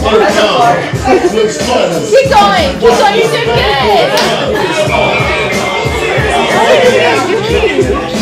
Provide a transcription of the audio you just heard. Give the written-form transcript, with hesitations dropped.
Keep going. Keep going. You're doing good. What are you doing?